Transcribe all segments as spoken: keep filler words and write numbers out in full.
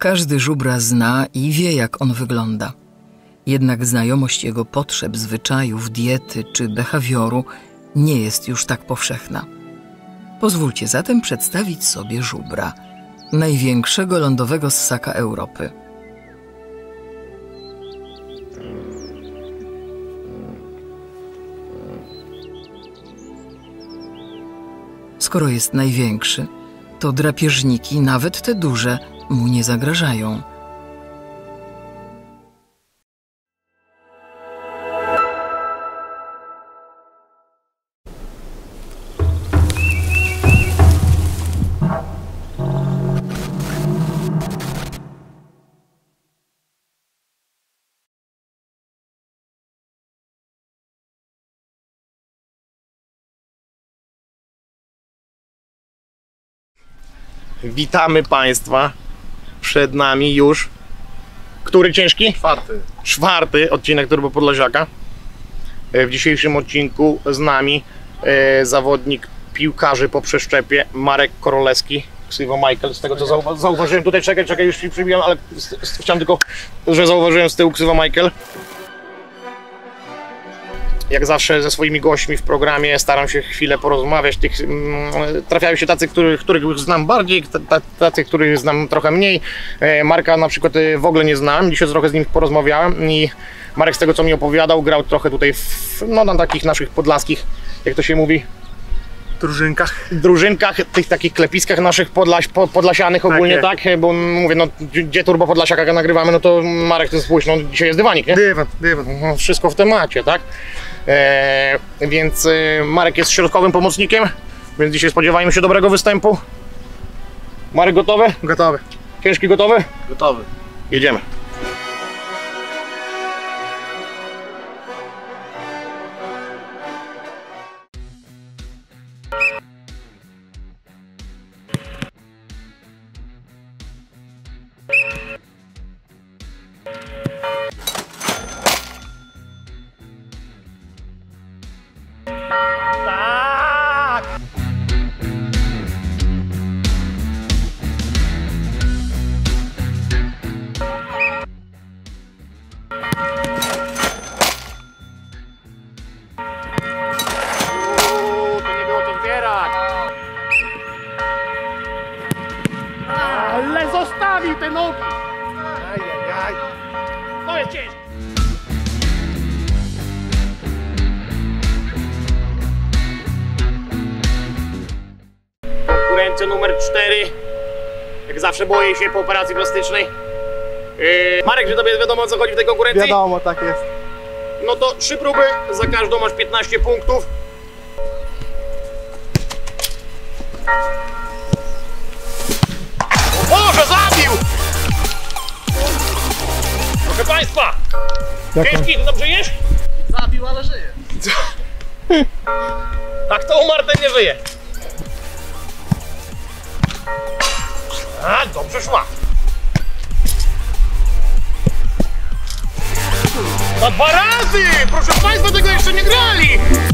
Każdy żubra zna i wie, jak on wygląda. Jednak znajomość jego potrzeb, zwyczajów, diety czy behawioru nie jest już tak powszechna. Pozwólcie zatem przedstawić sobie żubra, największego lądowego ssaka Europy. Skoro jest największy, to drapieżniki, nawet te duże, mu nie zagrażają. Witamy Państwa. Przed nami już który ciężki? Czwarty. Czwarty odcinek Turbo Podlasiaka. W dzisiejszym odcinku z nami e, zawodnik piłkarzy po przeszczepie Marek Korolewski, ksywa Michael. Z tego co zauwa zauważyłem tutaj, czekaj, czekaj, już się przybijam, ale chciałem tylko, że zauważyłem z tyłu ksywa Michael. Jak zawsze ze swoimi gośćmi w programie staram się chwilę porozmawiać. Tych, mm, trafiają się tacy, których, których znam bardziej, tacy, których znam trochę mniej. E, Marka na przykład w ogóle nie znałem, dzisiaj trochę z nim porozmawiałem i Marek z tego co mi opowiadał, grał trochę tutaj w, no, na takich naszych podlaskich, jak to się mówi? Drużynkach. Drużynkach, tych takich klepiskach naszych podlaś, pod, podlasianych ogólnie, tak? Bo mówię, no gdzie Turbo Podlasiaka nagrywamy, no to Marek, to spójrz, no dzisiaj jest dywanik, nie? Dywan, dywan. No, wszystko w temacie, tak? E, więc e, Marek jest środkowym pomocnikiem, więc dzisiaj spodziewajmy się dobrego występu. Marek gotowy? Gotowy. Ciężki gotowy? Gotowy. Jedziemy. Ale zostawił te nogi! Ajajaj! To jest ciężkie! Konkurencja numer cztery. Jak zawsze boję się po operacji plastycznej. Yy, Marek, czy tobie wiadomo o co chodzi w tej konkurencji? Wiadomo, tak jest. No to trzy próby, za każdą masz piętnaście punktów. Boże, zabił! Proszę Państwa! Ciężki, ty dobrze jesz? Zabił, ale żyje. A kto umarł, ten nie żyje. A, dobrze szła. Na dwa razy! Proszę Państwa, tego jeszcze nie grali!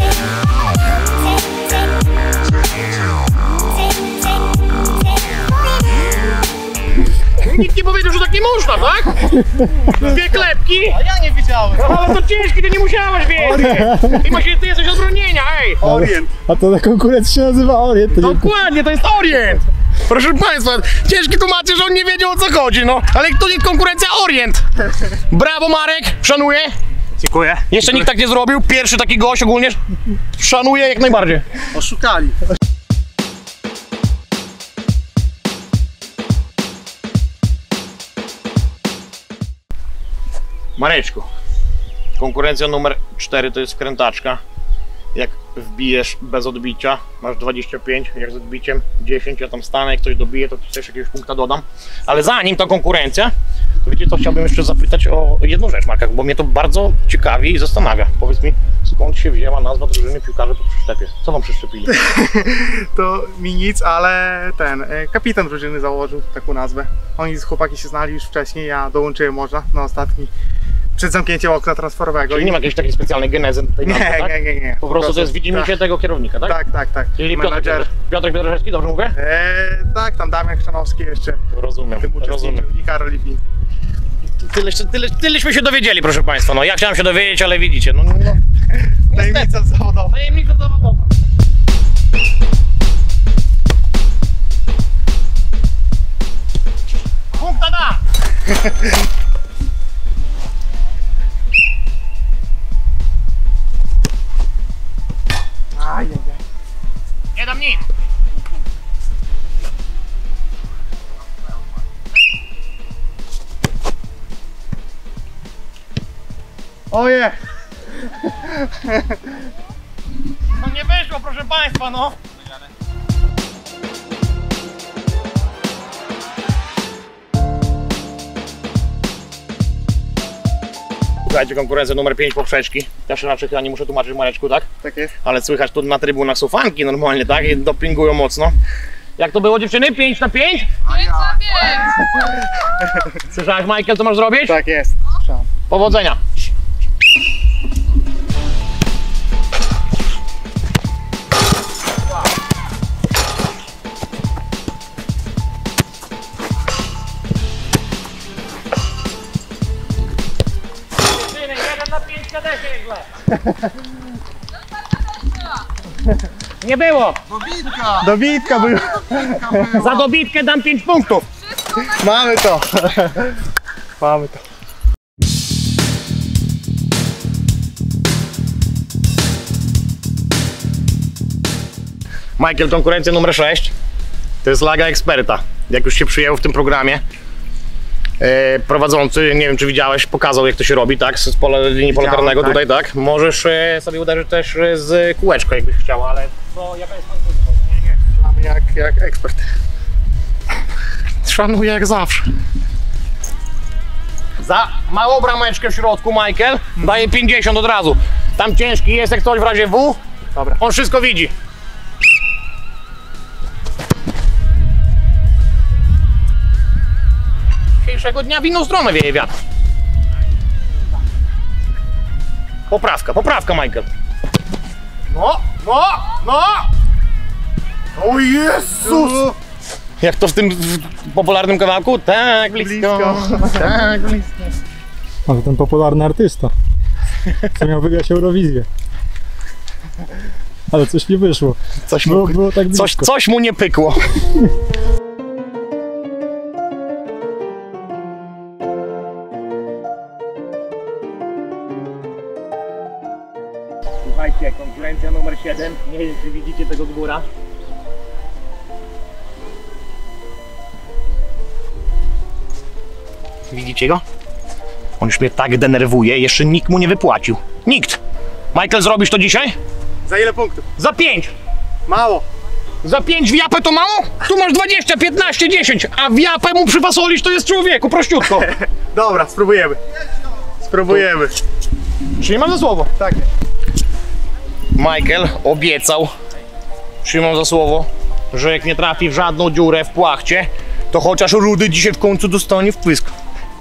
Nikt nie powiedział, że tak nie można, tak? Dwie klepki. A ja nie wiedziałem. Ale to ciężki, ty nie musiałeś wiedzieć. Ty, masz, ty jesteś od bronienia, ej. Orient. A to na konkurencji się nazywa Orient. To nie... Dokładnie, to jest Orient. Proszę Państwa, ciężki tłumaczy, że on nie wiedział o co chodzi, no. Ale to nie konkurencja Orient. Brawo Marek, szanuję. Dziękuję. Jeszcze nikt tak nie zrobił, pierwszy taki gość ogólnie. Szanuję jak najbardziej. Oszukali. Mareczku, konkurencja numer cztery to jest wkrętaczka. Jak wbijesz bez odbicia, masz dwadzieścia pięć, jak z odbiciem dziesięć, ja tam stanę, jak ktoś dobije, to też jakiegoś punkta dodam. Ale zanim ta konkurencja, to wiecie co, chciałbym jeszcze zapytać o jedną rzecz, Marka, bo mnie to bardzo ciekawi i zastanawia. Powiedz mi, skąd się wzięła nazwa drużyny piłkarzy po przeszczepie? Co wam przeszczepili? To mi nic, ale ten kapitan drużyny założył taką nazwę. Oni z chłopaki się znali już wcześniej, ja dołączyłem może na ostatni przed zamknięciem okna transferowego. Czyli nie ma jakiejś takiej specjalnej genezy tutaj Nie, na to, tak? nie, nie, nie. Po prostu to jest widzimy tak. się tego kierownika, tak? Tak, tak, tak. Czyli Piotr, Menadżer. Piotr Piotraszewski, dobrze mówię? Eee, tak, tam Damian Chrzanowski jeszcze. Rozumiem, Tym rozumiem. uczestniczył i Karol Lipin. Tyle, tyle, tyleśmy się dowiedzieli, proszę Państwa. No ja chciałem się dowiedzieć, ale widzicie, no... no, no. Tajemnica zawodowa. Tajemnica zawodowa. Punkta da! Ajajaj. Nie dam nic! Oje! No nie wyszło, proszę Państwa, no! Słuchajcie, konkurencja numer pięć poprzeczki. Ja się raczej chyba nie muszę tłumaczyć, Mareczku, tak? Tak jest. Ale słychać tu na trybunach są fanki normalnie, tak? I dopingują mocno. Jak to było, dziewczyny? pięć na pięć? pięć na pięć! Słyszałeś, Michael, co masz zrobić? Tak jest. Trzymam. Powodzenia! jeden na pięć kadesie źle. Nie było! Dobitka był. Za dobitkę dam pięć punktów. Mamy to. Mamy to. Michael, konkurencja numer sześć. To jest laga eksperta. Jak już się przyjął w tym programie, e, prowadzący, nie wiem czy widziałeś, pokazał jak to się robi, tak? Z pola linii pola karnego tak. tutaj, tak? Możesz e, sobie uderzyć też e, z kółeczka, jakbyś chciał, ale to jaka jest pan Nie, nie. Mamy jak, jak ekspert. Szanuję jak zawsze. Za małą brameczkę w środku, Michael, daje pięćdziesiąt od razu. Tam ciężki jest, jak coś w razie W, Dobra. on wszystko widzi. Dzisiejszego dnia w inną stronę wieje wiatr. Poprawka, poprawka, Michael. No, no, no! O Jezus! Jak to w tym w popularnym kawałku? Tak blisko, Blisko. tak blisko. Ale ten popularny artysta, co miał wygrać Eurowizję. Ale coś nie wyszło. Coś Było, mu, było tak coś, blisko. coś mu nie pykło. Słuchajcie, konkurencja numer siedem. Nie wiem, czy widzicie tego z góra. Widzicie go? On już mnie tak denerwuje, jeszcze nikt mu nie wypłacił. Nikt! Michael, zrobisz to dzisiaj? Za ile punktów? Za pięć! Mało. Za pięć w japę to mało? Tu masz dwadzieścia, piętnaście, dziesięć, a w japę mu przyfasolisz to jest człowieku, prościutko. Dobra, spróbujemy. Spróbujemy. Czyli mam za słowo. Tak jest. Michael obiecał, trzymam za słowo, że jak nie trafi w żadną dziurę w płachcie, to chociaż Rudy dzisiaj w końcu dostanie wpysk.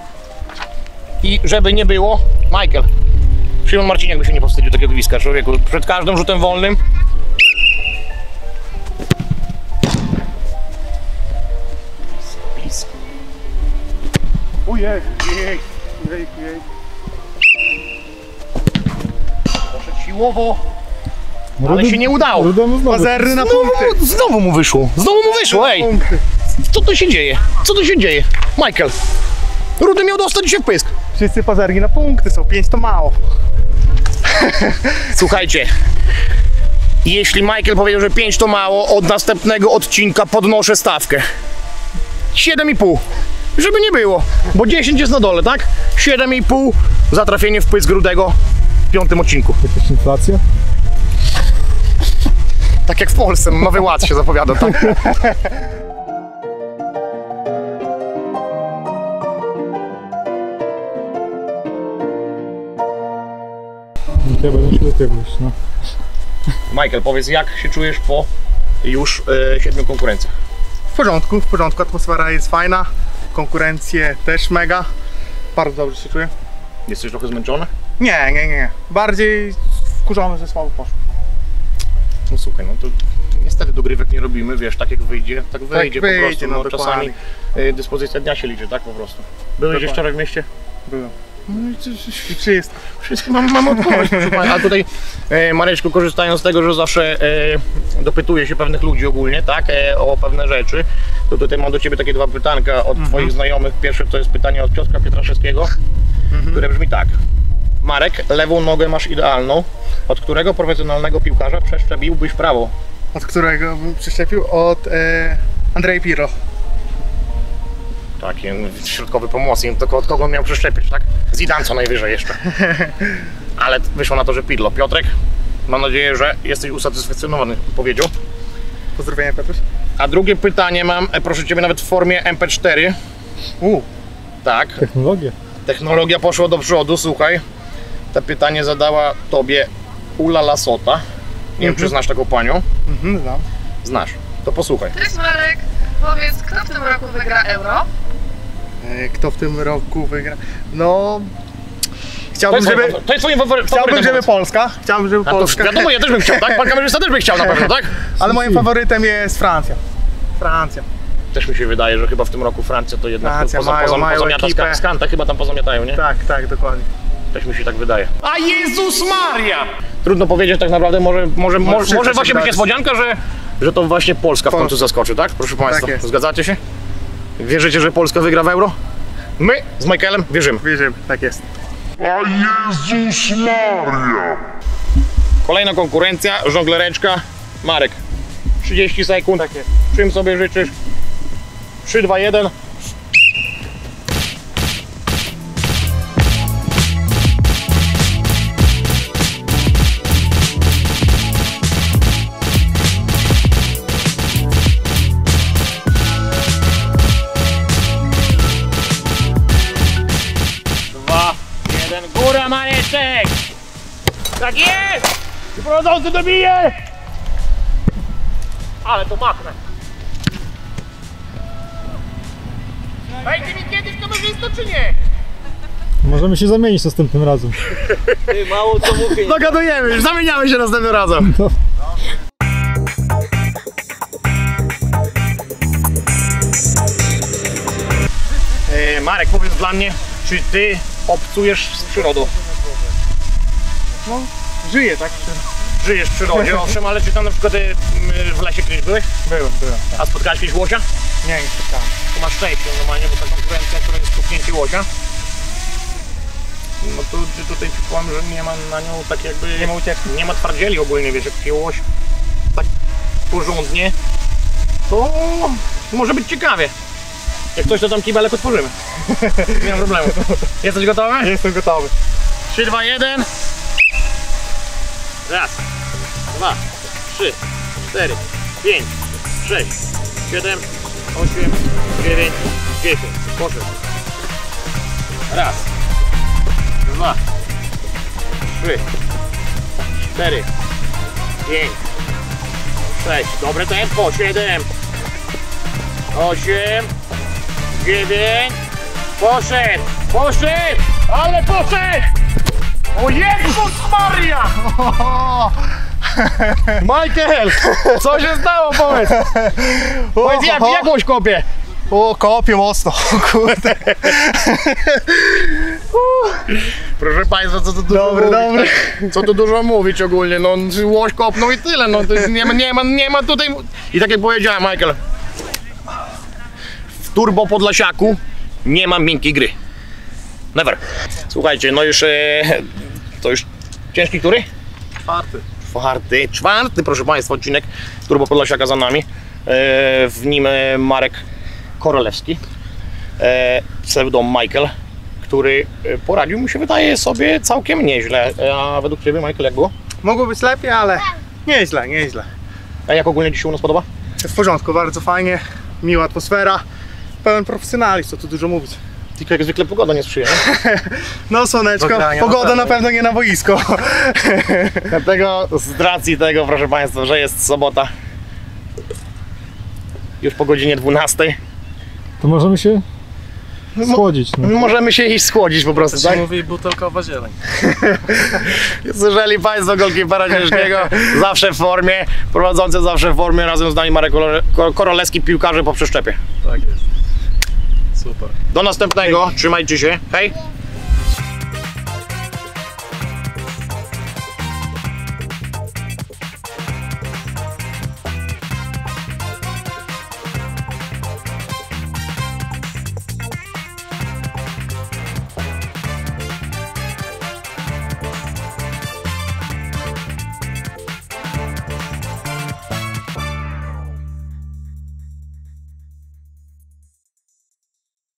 I żeby nie było, Michael, Szymon Marciniak by się nie powstydził takiego gwizdka, człowieku. Przed każdym rzutem wolnym blisko. Ujej, jej, jej, jej. Poszedł siłowo, ale Rudym- się nie udało. Rudemu znowu. Pazerny na Znowu, punkty. znowu mu wyszło, znowu mu wyszło, ej! Punkty. Co tu się dzieje? Co tu się dzieje? Michael, Rudy miał dostać dzisiaj wpysk. Wszyscy pazerni na punkty są, pięć to mało. Słuchajcie, jeśli Michael powiedział, że pięć to mało, od następnego odcinka podnoszę stawkę. siedem i pół. Żeby nie było, bo dziesięć jest na dole, tak? siedem i pół za trafienie w pysk Rudego w piątym odcinku. Jakaś inflacja? Tak jak w Polsce, nowy ład się zapowiada, tak? Ja będę się do tego iść, no. Michael, powiedz, jak się czujesz po już e, siedmiu konkurencjach? W porządku, w porządku, atmosfera jest fajna. Konkurencje też mega. Bardzo dobrze się czuję. Jesteś trochę zmęczony? Nie, nie, nie. Bardziej wkurzony, że słabo poszło. No słuchaj, no to niestety dogrywek nie robimy, wiesz, tak jak wyjdzie, tak wyjdzie, wyjdzie, po prostu, no no, czasami dokładnie. y, dyspozycja dnia się liczy, tak po prostu. Byłeś Dokładnie. wczoraj w mieście? Byłem. No i to, to, I wszystko. wszystko mam, mam odpowiedź, proszę pana. A tutaj e, Mareczku, korzystając z tego, że zawsze e, dopytuje się pewnych ludzi ogólnie, tak, e, o pewne rzeczy, to tutaj mam do ciebie takie dwa pytanka od Mhm. twoich znajomych. Pierwsze to jest pytanie od Piotra Pietraszewskiego, Mhm. które brzmi tak. Marek, lewą nogę masz idealną, od którego profesjonalnego piłkarza przeszczepiłbyś prawą? Od którego bym przyczepił? Od e, Andrei Pirlo. Taki środkowy pomocnik, tylko od kogo on miał przeszczepić, tak? Zidane co najwyżej jeszcze. Ale wyszło na to, że Pirlo. Piotrek, mam nadzieję, że jesteś usatysfakcjonowany odpowiedzią. Pozdrowienia, Piotruś. A drugie pytanie mam, e, proszę ciebie, nawet w formie M P cztery. U, Tak, Technologia. technologia poszła do przodu, słuchaj. To pytanie zadała tobie Ula Lasota. Nie wiem, czy znasz taką panią. mhm, znam. Znasz. To posłuchaj. Cześć Marek, powiedz, kto w tym roku wygra Euro? E, kto w tym roku wygra? No... To Chciałbym, jest, żeby... twoim- to jest twoim fawory- Chciałbym, faworytem. żeby Polska. Chciałbym, żeby A to Polska. wiadomo, ja też bym chciał, tak? Pan kamerzysta też by chciał na pewno, tak? Ale moim faworytem jest Francja. Francja. Też mi się wydaje, że chyba w tym roku Francja to jednak Francja poza, mają- poza, mają pozamiata ekipę. z Kanta, chyba tam pozamiatają, nie? Tak, tak, dokładnie. Też mi się tak wydaje. A Jezus Maria! Trudno powiedzieć tak naprawdę, może, może, może, wszystko może się właśnie być wydarzyć. niespodzianka, że, że to właśnie Polska w Polska. końcu zaskoczy, tak? Proszę Państwa, jest. zgadzacie się? Wierzycie, że Polska wygra w Euro? My z Michaelem wierzymy. Wierzymy, tak jest. Kolejna konkurencja, żonglereczka. Marek, trzydzieści sekund. Tak jest. Czym sobie życzysz? trzy, dwa, jeden. Dwa, jeden, góra Mareczek! Tak jest! I prowadzący dobije! Ale to maknę. Będzie mi kiedyś kamerzysta czy nie? Możemy się zamienić następnym razem. Dogadujemy, już zamieniamy się następnym razem. No. E, Marek, powiedz dla mnie, czy ty obcujesz z przyrodą? No, żyję, tak? Żyjesz w przyrodzie, owszem, ale czy tam na przykład ty, m, w lesie kiedyś byłeś? Byłem, byłem. A spotkałeś kiedyś łosia? Nie, nie spotkałem. To masz szczęście normalnie, bo ta konkurencja, która jest stuknięcie łosia, no to ty tutaj ci powiem, że nie ma na nią tak jakby... Nie ma ucieczki. Nie ma twardzieli ogólnie, wiesz, jak się łoś tak porządnie, to może być ciekawie. Jak coś, to tam kibelek otworzymy. Nie ma problemu. Jesteś gotowy? Jestem gotowy. trzy, dwa, jeden. Raz, dwa, trzy, cztery, pięć, sześć, siedem, osiem, dziewięć, dziesięć. Poszedł. Raz, dwa, trzy, cztery, pięć, sześć. Dobre tempo. Siedem, osiem, dziewięć. Poszedł, poszedł, ale poszedł! O Jezus Maria! Michael, co się stało, powiedz? Powiedz, jak, jak łoś kopie? O, kopię mocno, kurde. Proszę Państwa, co tu dużo Dobry, mówić? dobry. Co tu dużo mówić ogólnie, no łoś kopnął i tyle, no to jest, nie, ma, nie, ma, nie ma tutaj... I tak jak powiedziałem, Michael, w Turbo Podlasiaku nie ma miękkiej gry. Never. Słuchajcie, no już... E, to już ciężki który? Czwarty. Czwarty, czwarty, proszę Państwa, odcinek Turbo Podlasiaka za nami. E, w nim e, Marek Korolewski, e, pseudo Michael, który e, poradził, mi się wydaje, sobie całkiem nieźle. E, a według Ciebie, Michael, jak było? Mogło być lepiej, ale nieźle, nieźle. A jak ogólnie Ci się u nas podoba? W porządku, bardzo fajnie, miła atmosfera, pełen profesjonalizm, co tu dużo mówić. Tylko jak zwykle pogoda nie sprzyja. No słoneczko, Dogrania, pogoda no na tak. pewno nie na boisko. Dlatego z racji tego, proszę Państwa, że jest sobota, już po godzinie dwunastej, To możemy się schłodzić. No. Możemy się iść schłodzić po prostu, To tak? się mówi butelkowa zieleń. Słyszeli Państwo golkipera ciężkiego, zawsze w formie, prowadzący zawsze w formie, razem z nami Marek Korolewski, piłkarze po przeszczepie. Tak jest. Super. Do następnego, trzymajcie się, hej!